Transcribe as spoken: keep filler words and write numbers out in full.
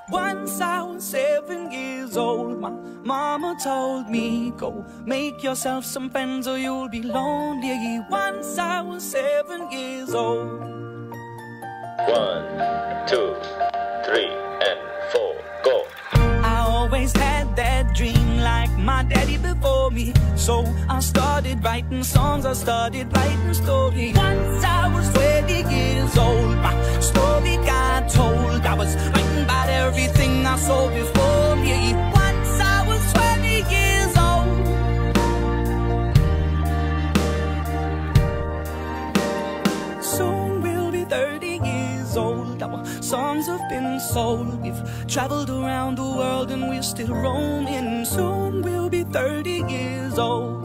Once I was seven years old, my mama told me, go make yourself some friends or you'll be lonely. Once I was seven years old. One, two, three, and four, go. I always had that dream like my daddy before me, so I started writing songs, I started writing stories. Once I was twenty years old, my story got told. I was writing about everything I saw before me. Once I was twenty years old. Soon we'll be thirty years old. Our songs have been sold. We've traveled around the world and we're still roaming. Soon we'll be thirty years old.